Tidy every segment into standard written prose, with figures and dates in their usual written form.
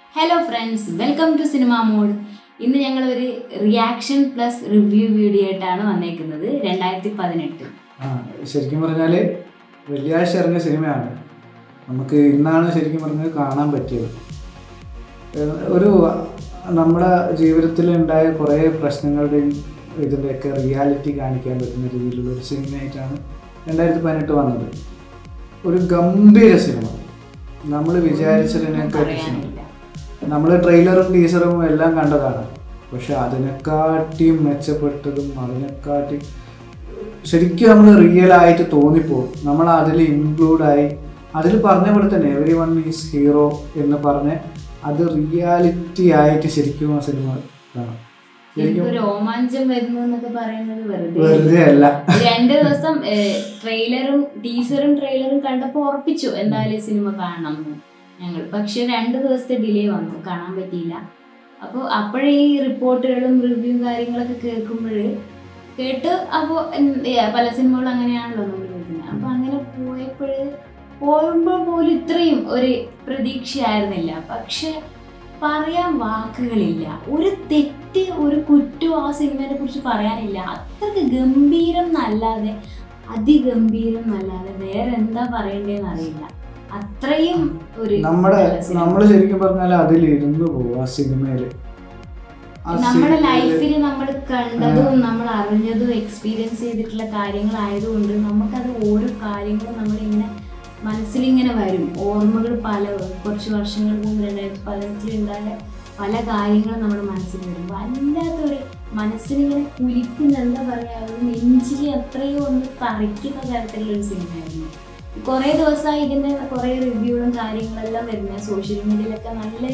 Hello friends, welcome to Cinema Mode. ഇന്ന് ഞങ്ങൾ ഒരു റിയാക്ഷൻ പ്ലസ് റിവ്യൂ വീഡിയോ ആയിട്ടാണ് വന്നേക്കുന്നത് 2018. ശരിക്കും പറഞ്ഞാൽ വെള്ളിയാഴ്ച ഇറങ്ങിയ സിനിമയാണ്. നമുക്ക് ഇന്നാണ് ശരിക്കും പറഞ്ഞാൽ കാണാൻ പറ്റിയത്. ഒരു നമ്മുടെ ജീവിതത്തിൽ ഉണ്ടായ കുറേ പ്രശ്നങ്ങളുടെയും ഇതിൻ്റെയൊക്കെ റിയാലിറ്റി കാണിക്കാൻ പറ്റുന്ന രീതിയിലുള്ള ഒരു സിനിമയായിട്ടാണ് 2018 വന്നത്. ഒരു ഗംഭീര സിനിമ. നമ്മൾ വിചാരിച്ചതിനെക്കാട്ടി സിനിമ. നമ്മൾ ട്രെയിലറും ടീസറും എല്ലാം കണ്ടതാണ്. പക്ഷെ അതിനെക്കാട്ടിയും മെച്ചപ്പെട്ടതും അതിനെക്കാട്ടി ശരിക്കും നമ്മൾ റിയലായിട്ട് തോന്നിപ്പോകും. നമ്മൾ അതിൽ ഇൻക്ലൂഡായി അതിൽ പറഞ്ഞ പോലെ തന്നെ എവരി വൺ ഈസ് ഹീറോ എന്ന് പറഞ്ഞ് അത് റിയാലിറ്റി ആയിട്ട് ശരിക്കും ആ സിനിമ കാണാം. രോമാഞ്ചം വരുന്നൊക്കെ പറയുന്നത് വെറുതെ അല്ല. 2 ദിവസം ട്രെയിലറും കണ്ടപ്പോൾ ഉറപ്പിച്ചു എന്തായാലും സിനിമ കാണണം ഞങ്ങൾ. പക്ഷെ 2 ദിവസത്തെ ഡിലേ വന്നു, കാണാൻ പറ്റിയില്ല. അപ്പോൾ അപ്പോഴേ ഈ റിപ്പോർട്ടുകളും റിവ്യൂ കാര്യങ്ങളൊക്കെ കേട്ട് അപ്പോൾ പല സിനിമകളും അങ്ങനെയാണല്ലോ നമ്മൾ കേൾക്കുന്നത്. അപ്പോൾ അങ്ങനെ പോകുമ്പോൾ പോലും ഇത്രയും ഒരു പ്രതീക്ഷയായിരുന്നില്ല. പക്ഷെ പറയാൻ വാക്കുകളില്ല. ഒരു തെറ്റ് ഒരു കുറ്റം ആ സിനിമയെ കുറിച്ച് പറയാനില്ല. അത്രക്ക് ഗംഭീരം എന്നല്ലാതെ അതിഗംഭീരം എന്നല്ലാതെ വേറെ എന്താ പറയണ്ടേന്ന് അറിയില്ല. അത്രയും ഒരു നമ്മള് ശരിക്കും പറഞ്ഞാൽ അതിലിരുന്ന് പോകും ആ സിനിമയില്. നമ്മുടെ ലൈഫിൽ നമ്മൾ കണ്ടതും നമ്മൾ അറിഞ്ഞതും എക്സ്പീരിയൻസ് ചെയ്തിട്ടുള്ള കാര്യങ്ങളായതുകൊണ്ട് നമുക്കത് ഓരോ കാര്യങ്ങളും നമ്മളിങ്ങനെ മനസ്സിലിങ്ങനെ വരും. ഓർമ്മകൾ കുറച്ച് വർഷങ്ങൾക്ക് മുമ്പ് 2018 ഉണ്ടായ പല കാര്യങ്ങളും നമ്മുടെ മനസ്സിൽ വരും. വല്ലാത്തൊരു മനസ്സിലിങ്ങനെ കുലിക്കുന്ന എന്താ പറയുക, നെഞ്ചിൽ അത്രയോ ഒന്ന് തറയ്ക്കുന്ന തരത്തിലുള്ളൊരു സിനിമയായിരുന്നു. കുറേ ദിവസമായി ഇതിൻ്റെ കുറേ റിവ്യൂകളും കാര്യങ്ങളെല്ലാം വരുന്നത് സോഷ്യൽ മീഡിയയിലൊക്കെ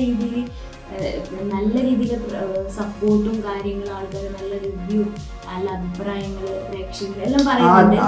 നല്ല രീതിയിൽ സപ്പോർട്ടും കാര്യങ്ങളും ആൾക്കാർ നല്ല റിവ്യൂ നല്ല അഭിപ്രായങ്ങൾ പ്രേക്ഷകർ എല്ലാം പറയുന്നുണ്ട്.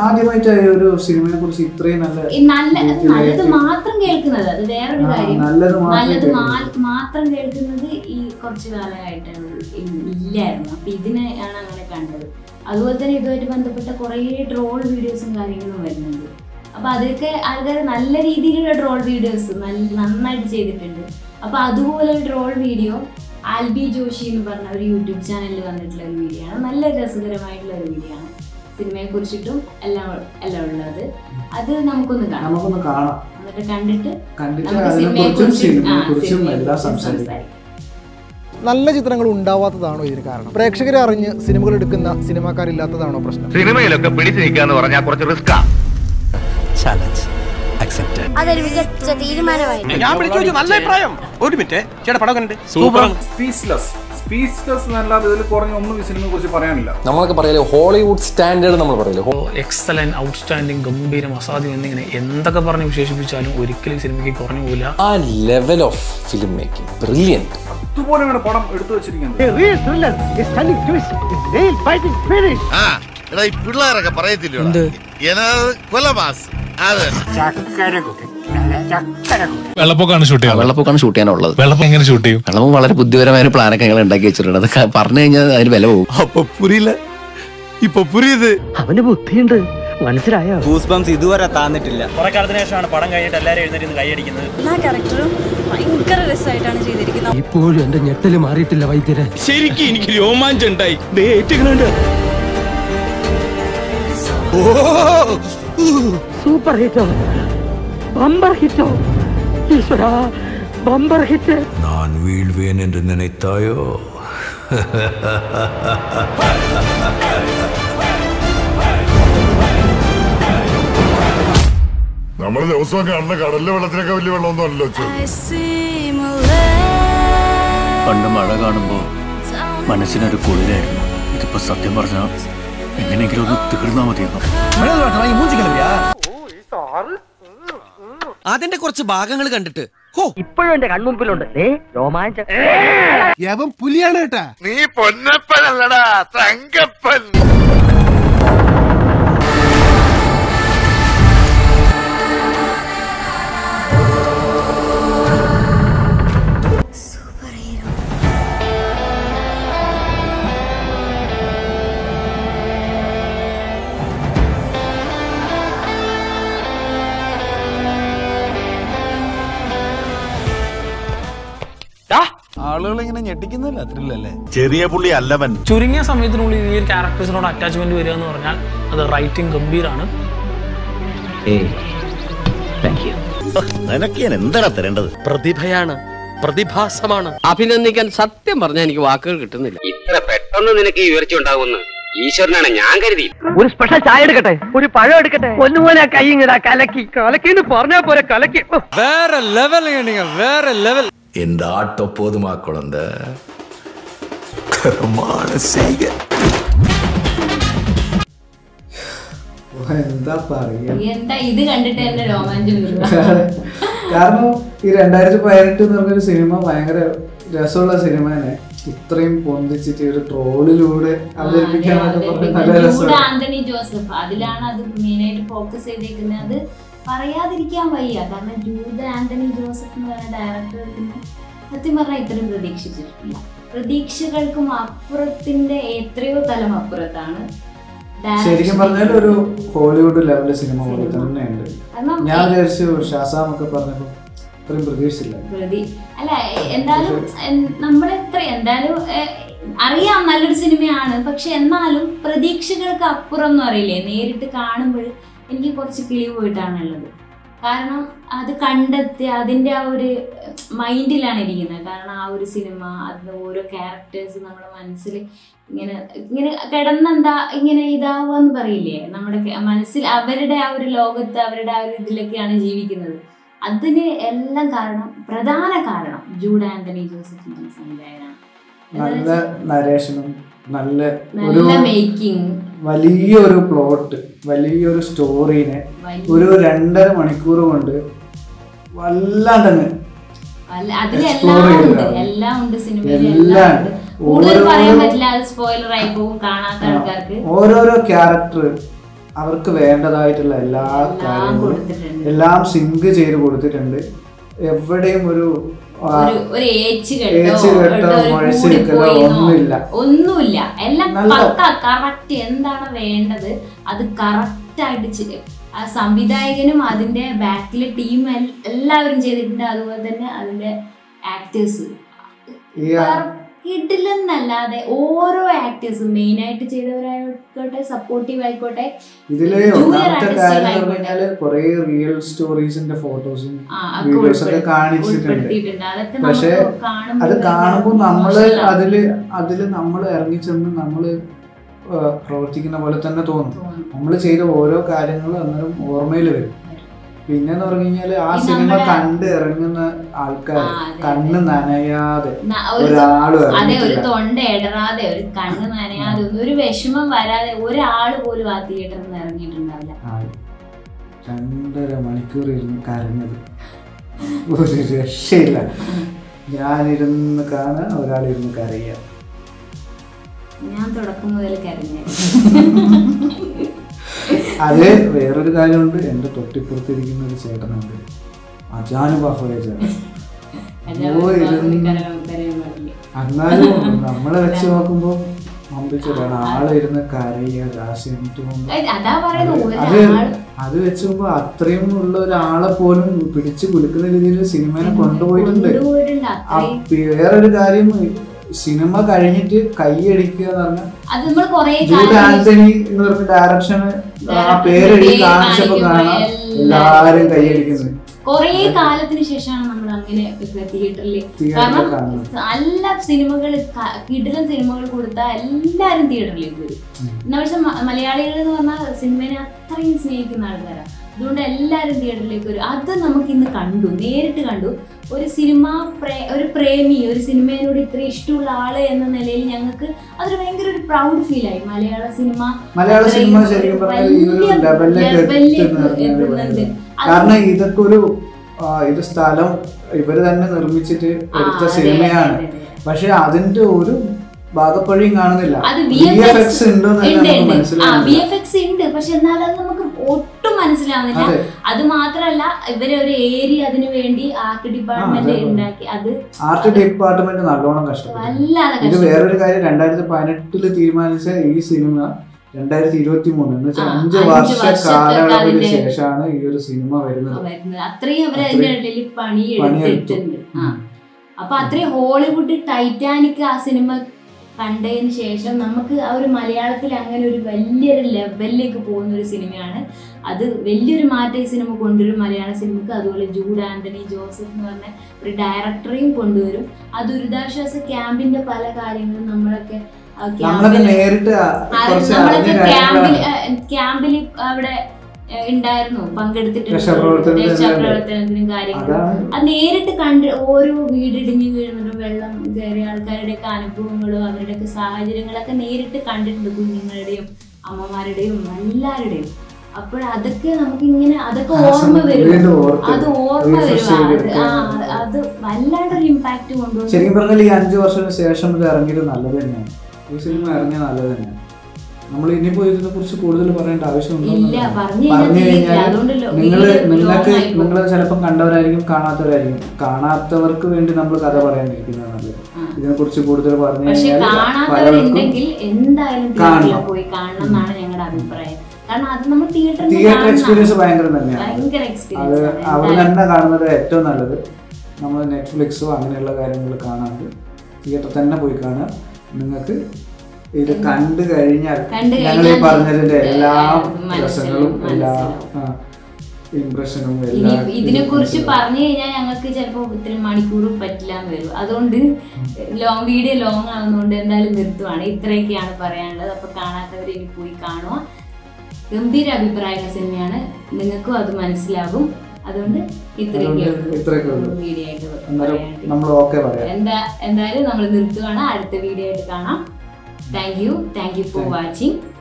നല്ലത് മാത്രം കേൾക്കുന്നത് അത് വേറൊരു കാര്യം. നല്ലത് മാത്രം കേൾക്കുന്നത് ഈ കുറച്ച് കാലമായിട്ടാണ് ഇല്ലായിരുന്നു. അപ്പൊ ഇതിനെയാണ് അങ്ങനെ കണ്ടത്. അതുപോലെ തന്നെ ഇതുമായിട്ട് ബന്ധപ്പെട്ട കുറേ ട്രോൾ വീഡിയോസും കാര്യങ്ങളും വരുന്നുണ്ട്. അപ്പൊ അതൊക്കെ ആൾക്കാർ നല്ല രീതിയിലുള്ള ട്രോൾ വീഡിയോസ് നന്നായിട്ട് ചെയ്തിട്ടുണ്ട്. അപ്പൊ അതുപോലെ ഒരു ട്രോൾ വീഡിയോ ആൽബി ജോഷി എന്ന് പറഞ്ഞ ഒരു യൂട്യൂബ് ചാനലിൽ വന്നിട്ടുള്ള ഒരു വീഡിയോ ആണ്. നല്ല രസകരമായിട്ടുള്ള ഒരു വീഡിയോ ആണ്. സിനിമയെ കുറിച്ചിട്ടും എല്ലാം ഉള്ളത്. അത് നമുക്കൊന്ന് കാണാം. എന്നിട്ട് കണ്ടിട്ട് സിനിമയെ കുറിച്ചും സംസാരിക്കാം. നല്ല ചിത്രങ്ങൾ ഉണ്ടാവാത്തതാണോ ഇതിന് കാരണം? പ്രേക്ഷകരെ അറിഞ്ഞ് സിനിമകൾ എടുക്കുന്ന സിനിമാക്കാരില്ലാത്തതാണോ പ്രശ്നം? സിനിമയിലൊക്കെ പിടിച്ചു നിൽക്കാന്ന് പറഞ്ഞാൽ കുറച്ച് റിസ്കാ. Challenge accepted. അതൊരു മികച്ച തീരുമാനമായിരുന്നു. ഞാൻ വിളിച്ചു നല്ല അഭിപ്രായം. ഒരു മിനിറ്റ് ചേട്ടാ, പടം കണ്ടിട്ട് സൂപ്പർ. സ്പീച്ച്ലെസ് എന്നല്ലാതെ ഇതിൽ കുറഞ്ഞ ഒന്നും ഈ സിനിമയെ കുറിച്ച് പറയാനില്ല. നമ്മളൊക്കെ പറയല്ലോ ഹോളിവുഡ് സ്റ്റാൻഡേർഡ്. നമ്മൾ പറയല്ലോ എക്സലന്റ്, ഔട്ട്സ്റ്റാൻഡിങ്, ഗംഭീരം, അസാധ്യം എന്നിങ്ങനെ എന്തൊക്കെ പറഞ്ഞ് വിശേഷിപ്പിച്ചാലും ഒരിക്കലും സിനിമയ്ക്ക് കുറഞ്ഞു പോകില്ല. ആ level of film making brilliant. അതുപോലെയാണ് പടം എടുത്തു വെച്ചിരിക്കുന്നത്. പിള്ളേരൊക്കെ പറയത്തില്ല വെള്ളപ്പൊക്കാണ് ഷൂട്ട് ചെയ്യാനുള്ളത്. വെള്ളപ്പൊക്കം എങ്ങനെ ഷൂട്ട് ചെയ്യും? വെള്ളപ്പൊക്കം വളരെ ബുദ്ധിപരമായ ഒരു പ്ലാനൊക്കെ ഞങ്ങൾ ഉണ്ടാക്കി വെച്ചിട്ടുണ്ട്. അത് പറഞ്ഞു കഴിഞ്ഞാൽ അതിന് വില പോകും. അപ്പൊ പുരിയില്ല, ഇപ്പൊ പുരിയത് അവന് ബുദ്ധിയുണ്ട്, മനസ്സിലായോ? ഗൂസ്ബംസ് ഇതുവരെ താന്നിട്ടില്ല. കുറെ കാലത്തിന് ശേഷമാണ് പടം കഴിഞ്ഞിട്ട് എല്ലാവരും എഴുന്നേറ്റ് കൈയടിക്കുന്നത്. എല്ലാ ക്യാരക്ടറും ഭയങ്കര രസമായിട്ടാണ് ചെയ്തിരിക്കുന്നത്. ഇപ്പോഴും എന്റെ ഞെട്ടല് മാറിയിട്ടില്ല വൈദ്യരെ. ശരിക്കും എനിക്ക് രോമാഞ്ചം ഉണ്ടായി. സൂപ്പർ ഹിറ്റോ, ബമ്പർ ഹിറ്റോ, ഈശ്വരാ ബമ്പർ ഹിറ്റ്. ഞാൻ വീഴ്വേൻ എന്ന് നിனைத்தாயோ? നമ്മൾ ദിവസവും കാണുന്ന കടലിലെ വെള്ളത്തിനൊക്കെ വലിയ വെള്ളമൊന്നും അല്ലല്ലോ. പണ്ട് മഴ കാണുമ്പോ മനസ്സിനൊരു കുളിരായിരുന്നു. ഇതിപ്പോ സത്യം പറഞ്ഞാൽ എങ്ങനെയെങ്കിലും ഒന്ന് തീർന്നാ മതിയെന്നോ. അതിന്റെ കുറച്ച് ഭാഗങ്ങൾ കണ്ടിട്ട് ഇപ്പോഴും എന്റെ കൺമുമ്പിലുണ്ട് രോമാഞ്ചം. പുലിയാണ് കേട്ടാ. നീ പൊന്നപ്പനല്ലടാ, തങ്കപ്പൻ. ആളുകൾ ഇങ്ങനെ ഞെട്ടിക്കുന്നില്ല ത്രില്ലല്ലേ? ചെറിയ പുള്ളി അല്ലവൻ. ചുരുങ്ങിയ സമയത്തിനുള്ളിൽ ഈ ഒരു ക്യാരക്ടേഴ്സിനോട് അറ്റാച്ച്മെന്റ് വരിക എന്ന് പറഞ്ഞാൽ അത് റൈറ്റിംഗ് ഗംഭീരാണ്. നിനക്ക് ഞാൻ എന്താണ് തരേണ്ടത്? പ്രതിഭയാണ്, പ്രതിഭാസമാണ്. അഭിനന്ദിക്കാൻ സത്യം പറഞ്ഞാൽ എനിക്ക് വാക്കുകൾ കിട്ടുന്നില്ല. ഇത്ര പെട്ടെന്ന് നിനക്ക് ഈ ഉയർച്ച ഉണ്ടാവുമെന്ന് ഈശ്വരനാണ് ഞാൻ കരുതി. ഒരു സ്പെഷ്യൽ ചായ എടുക്കട്ടെ, ഒരു പഴം എടുക്കട്ടെ. ഒന്നുപോലെ കൈ ഇങ്ങടാ കലക്കി കലക്കിന്ന് പറഞ്ഞാ പോലെ കലക്കി. വേറെ ലെവൽ, വേറെ ലെവൽ. இந்த ஆட்டோ போதுமா குழந்தை? എന്താ പറയാ, എന്താ ഇത് കണ്ടിട്ട് എന്റെ രോമാഞ്ചം. കാരണം ഈ 2018 എന്ന് പറഞ്ഞൊരു സിനിമ ഭയങ്കര രസമുള്ള സിനിമയാണ്. ഇത്രയും പൊന്തിച്ചിട്ട് ഒരു ട്രോളിലൂടെ അവതരിപ്പിക്കാന്നൊക്കെ പറഞ്ഞ് നല്ല രസമാണ്. ആന്റണി ജോസഫ് അതിലാണ് അത് മെയിനായിട്ട് ഫോക്കസ് ചെയ്തേക്കുന്നത്. അത് പറയാതിരിക്കാൻ വയ്യ. കാരണം ജൂഡ് ആന്റണി ജോസഫ് എന്ന് പറയുന്ന ഡയറക്ടർ സത്യം പറഞ്ഞാൽ ഇത്രയും പ്രതീക്ഷിച്ചിട്ടില്ല. പ്രതീക്ഷകൾക്കും അപ്പുറത്തിന്റെ എത്രയോ തലം അപ്പുറത്താണ്. ശരിക്കും പറഞ്ഞാൽ ഒരു ഹോളിവുഡ് ലെവലിലെ സിനിമ പോലെ തന്നെയുണ്ട്. ഞാൻ വിചാരിച്ചു ഷാസാമൊക്കെ പറഞ്ഞപ്പോ ഇത്രയും പ്രതീക്ഷിച്ചില്ല. അല്ല എന്തായാലും നമ്മളെത്ര എന്തായാലും അറിയാം നല്ലൊരു സിനിമയാണ്. പക്ഷെ എന്നാലും പ്രതീക്ഷകൾക്ക് അപ്പുറം എന്ന് അറിയില്ലേ, നേരിട്ട് കാണുമ്പോൾ എനിക്ക് കുറച്ച് കിളി പോയിട്ടാണുള്ളത്. കാരണം അത് കണ്ടെത്തി അതിൻ്റെ ആ ഒരു മൈൻഡിലാണ് ഇരിക്കുന്നത്. കാരണം ആ ഒരു സിനിമ, അതിന് ഓരോ ക്യാരക്ടേഴ്സ് നമ്മുടെ മനസ്സിൽ ഇങ്ങനെ ഇങ്ങനെ കിടന്നെന്താ ഇങ്ങനെ ഇതാവാന്ന് പറയില്ലേ, നമ്മുടെ മനസ്സിൽ അവരുടെ ആ ഒരു ലോകത്ത് അവരുടെ ആ ഒരു ഇതിലൊക്കെയാണ് ജീവിക്കുന്നത്. അതിന് എല്ലാം കാരണം, പ്രധാന കാരണം ജൂഡ് ആന്റണി ജോസഫിന്റെ സംവിധായകനാണ്. നല്ല നരേഷനും നല്ല മേക്കിംഗ്, വലിയൊരു പ്ലോട്ട്, വലിയൊരു സ്റ്റോറീനെ ഒരു 2.5 മണിക്കൂർ കൊണ്ട് വല്ലാണ്ട് എല്ലാം ഉണ്ട് സിനിമയിൽ. കൂടുതൽ പറയാൻ പറ്റില്ല, അത് സ്പോയിലർ ആയി പോകും കാണാത്ത ആൾക്കാർക്ക്. ഓരോരോ ക്യാരക്ടർ അവർക്ക് വേണ്ടതായിട്ടുള്ള എല്ലാ കാര്യങ്ങളും എല്ലാം സിങ്ക് ചെയ്ത് കൊടുത്തിട്ടുണ്ട്. എവിടെയും ഒന്നുമില്ല. എല്ലാം കറക്റ്റ് എന്താണ് വേണ്ടത് അത് കറക്റ്റ് ആയിട്ട് ആ സംവിധായകനും അതിന്റെ ബാക്കിലെ ടീം എല്ലാവരും ചെയ്തിട്ടുണ്ട്. അതുപോലെ തന്നെ അതിന്റെ ആക്ടേഴ്സ് കിട്ടില്ലെന്നല്ലാതെ ഓരോ ആക്ടേഴ്സും മെയിൻ ആയിട്ട് ചെയ്തവരായിക്കോട്ടെ, സപ്പോർട്ടീവ് ആയിക്കോട്ടെ. ഇതില് ഒന്നാമത്തെ കാര്യം എന്ന് പറഞ്ഞാല് കുറെ റിയൽ സ്റ്റോറീസിന്റെ ഫോട്ടോസും വീഡിയോസ് ഒക്കെ കാണിച്ചിട്ടുണ്ട്. പക്ഷെ അത് കാണുമ്പോൾ നമ്മള് അതില് നമ്മൾ ഇറങ്ങിച്ചെന്ന് നമ്മള് പ്രവർത്തിക്കുന്ന പോലെ തന്നെ തോന്നും. നമ്മൾ ചെയ്ത ഓരോ കാര്യങ്ങളും അന്നേരം ഓർമ്മയിൽ വരും. പിന്നെന്ന് പറഞ്ഞു കഴിഞ്ഞാല് ആ സിനിമ കണ്ട് ഇറങ്ങുന്ന ആൾക്കാർ കണ്ണ് നനയാതെ ഒരാള് ഒരു തൊണ്ട ഇടറാതെ ഒരു കണ്ണ് നനയാതെ ഒരു വിഷമം വരാതെ ഒരാള് പോലും ആ തിയേറ്ററിൽ നിന്ന് ഇറങ്ങിയിട്ടുണ്ടാവില്ല. 2.5 മണിക്കൂർ ഇരുന്ന് കരഞ്ഞത് ഒരു രക്ഷയില്ല. ഞാനിരുന്ന് കാണാൻ, ഒരാളിരുന്ന് കരയുക. ഞാൻ തുടക്കം മുതൽ കരഞ്ഞു. അത് വേറൊരു കാര്യമുണ്ട്. എന്റെ തൊട്ടിപ്പുറത്തിരിക്കുന്ന ഒരു ചേട്ടനുണ്ട്, അജാനുബാഹുവായ ചേട്ടൻ. എന്നാലും നമ്മളെ വെച്ച് നോക്കുമ്പോ അമ്പിച്ചതാണ് ആളിരുന്ന് കരയുക, അത് വെച്ച് നോക്കുമ്പോ അത്രയും ഉള്ള ഒരാളെ പോലും പിടിച്ചു കുലുക്കുന്ന രീതിയിൽ സിനിമയെ കൊണ്ടുപോയിട്ടുണ്ട്. വേറൊരു കാര്യം, സിനിമ കഴിഞ്ഞിട്ട് കൈയടിക്കുക എന്ന് പറഞ്ഞാൽ ജൂഡ് ആന്റണി എന്ന് പറഞ്ഞ ഡയറക്ഷന് ആ പേരെഴുതി കാണിച്ചപ്പോ കാണാം എല്ലാരും കൈയടിക്കുന്നത്. കൊറേ കാലത്തിന് ശേഷമാണ് നമ്മൾ അങ്ങനെ തിയേറ്ററിൽ. കാരണം നല്ല സിനിമകൾ, കിടിലൻ സിനിമകൾ കൊടുത്താൽ എല്ലാരും തിയേറ്ററിലേക്ക് വരും. എന്നാ പക്ഷെ മലയാളികൾ എന്ന് പറഞ്ഞാൽ സിനിമയെ അത്രയും സ്നേഹിക്കുന്ന ആൾക്കാരാണ്. അതുകൊണ്ട് എല്ലാവരും തിയേറ്ററിലേക്ക് വരും. അത് നമുക്ക് ഇന്ന് കണ്ടു, നേരിട്ട് കണ്ടു. ഒരു സിനിമ ഒരു പ്രേമി, ഒരു സിനിമയോട് ഇത്ര ഇഷ്ടമുള്ള ആള് എന്ന നിലയിൽ ഞങ്ങൾക്ക് അതൊരു ഭയങ്കര ഒരു പ്രൗഡ് ഫീൽ ആയി. മലയാള സിനിമ എത്തുന്നുണ്ട്. കാരണം ഇതൊക്കെ ഇത് സ്ഥലം ഇവര് തന്നെ നിർമ്മിച്ചിട്ട് എടുത്ത സിനിമയാണ്. പക്ഷെ അതിന്റെ ഒരു ഭാഗപ്പഴിയും കാണുന്നില്ല. VFX ഉണ്ട്, VFX ഉണ്ട്, പക്ഷെ എന്നാലും അത് നമുക്ക് ഒട്ടും മനസ്സിലാവുന്നില്ല. അത് മാത്രല്ല ഇവരെ ഒരു ഏരിയ അതിനു വേണ്ടി ആർട്ട് ഡിപ്പാർട്ട്മെന്റ് ഉണ്ടാക്കി. അത് ആർട്ട് ഡിപ്പാർട്ട്മെന്റ് നല്ലോണം കഷ്ടപ്പെട്ടു. ഇത് വേറൊരു കാര്യം, 2018 തീരുമാനിച്ച ഈ സിനിമ 2023 എന്ന് വെച്ചാൽ 5 വർഷ കാലയളവിന് ശേഷമാണ് ഈ ഒരു സിനിമ വരുന്നത്. അത്രയും അവർ അതിന്റെ ഇടയിൽ പണി എടുത്തിട്ടുണ്ട്. അപ്പൊ അത്രയും ഹോളിവുഡ് ടൈറ്റാനിക് ആ സിനിമ കണ്ടതിന് ശേഷം നമുക്ക് ആ ഒരു മലയാളത്തിൽ അങ്ങനെ ഒരു വലിയൊരു ലെവലിലേക്ക് പോകുന്ന ഒരു സിനിമയാണ്. അത് വലിയൊരു മാറ്റം ഈ സിനിമ കൊണ്ടുവരും മലയാള സിനിമക്ക്. അതുപോലെ ജൂഡ് ആന്റണി ജോസഫ് എന്ന് പറഞ്ഞ ഒരു ഡയറക്ടറെയും കൊണ്ടുവരും. ആ ദുരിതാശ്വാസ ക്യാമ്പിന്റെ പല കാര്യങ്ങളും നമ്മളൊക്കെ ക്യാമ്പിൽ അവിടെ ഉണ്ടായിരുന്നു, പങ്കെടുത്തിട്ടുണ്ട്, രക്ഷാപ്രവർത്തനത്തിനും കാര്യങ്ങളും. അത് നേരിട്ട് കണ്ട് ഓരോ വീടിടിഞ്ഞ് വീഴുന്നതും വെള്ളം കയറിയ ആൾക്കാരുടെയൊക്കെ അനുഭവങ്ങളും അവരുടെയൊക്കെ സാഹചര്യങ്ങളൊക്കെ നേരിട്ട് കണ്ടിട്ടുണ്ട്, കുഞ്ഞുങ്ങളുടെയും അമ്മമാരുടെയും എല്ലാവരുടെയും. അപ്പോഴതൊക്കെ നമുക്ക് ഇങ്ങനെ അതൊക്കെ ഓർമ്മ വരും, അത് ഓർമ്മ വരും. അത് വല്ലാണ്ടൊരു ഇമ്പാക്ട് കൊണ്ടുവരും. ശരിക്കും പറഞ്ഞാൽ ഈ 5 വർഷത്തിന് ശേഷം ഇത് ഇറങ്ങിയത് നല്ലത് തന്നെയാണ്. ഈ സിനിമ ഇറങ്ങിയത് നല്ലത് തന്നെയാണ്. നമ്മൾ ഇനിയിപ്പോ ഇതിനെ കുറിച്ച് കൂടുതൽ പറയേണ്ട ആവശ്യമുണ്ടോ? പറഞ്ഞു കഴിഞ്ഞാൽ നിങ്ങൾ ചിലപ്പം കണ്ടവരായിരിക്കും, കാണാത്തവരായിരിക്കും. കാണാത്തവർക്ക് വേണ്ടി നമ്മൾ കഥ പറയാനിരിക്കുന്നത് നല്ലത്. ഇതിനെ കുറിച്ച് കൂടുതൽ പറഞ്ഞു കഴിഞ്ഞാൽ എന്തായാലും പോയി കാണണം എന്നാണ് ഞങ്ങളുടെ അഭിപ്രായം. കാരണം അത് നമ്മൾ തിയേറ്റർ എക്സ്പീരിയൻസ് ഭയങ്കര തന്നെയാണ്. അത് അവർ തന്നെ കാണുന്നത് ഏറ്റവും നല്ലത്. നമ്മൾ നെറ്റ്ഫ്ലിക്സോ അങ്ങനെയുള്ള കാര്യങ്ങൾ കാണാണ്ട് തിയേറ്റർ തന്നെ പോയി കാണുക. നിങ്ങൾക്ക് ഇത് കണ്ടു കഴിഞ്ഞാൽ ഞങ്ങൾ ഈ പറഞ്ഞതിന്റെ എല്ലാ രസങ്ങളും എല്ലാ ഇംപ്രഷനും എല്ലാം ഇതിനെ കുറിച്ച് പറഞ്ഞു കഴിഞ്ഞാൽ ഞങ്ങൾക്ക് ചിലപ്പോൾ ഇത്രയും മണിക്കൂർ പറ്റില്ലാന്ന് വരും. അതുകൊണ്ട് വീഡിയോ ലോങ് ആവുന്നതുകൊണ്ട് എന്തായാലും നിർത്തുവാണ്. ഇത്രയൊക്കെയാണ് പറയാനുള്ളത്. അപ്പൊ കാണാത്തവർ ഇനി പോയി കാണുക. ഗംഭീര അഭിപ്രായമുള്ള സിനിമയാണ്, നിങ്ങൾക്കും അത് മനസ്സിലാകും. അതുകൊണ്ട് ഇത്രയൊക്കെ വീഡിയോ ആയിട്ട് എന്തായാലും നമ്മൾ നിർത്തുകയാണ്. അടുത്ത വീഡിയോ ആയിട്ട് കാണാം. Thank you for watching.